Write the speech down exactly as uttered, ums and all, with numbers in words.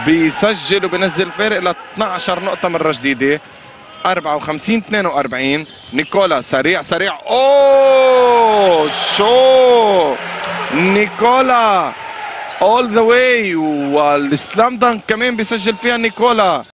بيسجل وبنزل الفارق ل اثني عشر نقطة مرة جديدة. أربعة وخمسين اثنين وأربعين. نيكولا سريع سريع. اوه شو نيكولا all the way، والسلام دانك كمان بيسجل فيها نيكولا.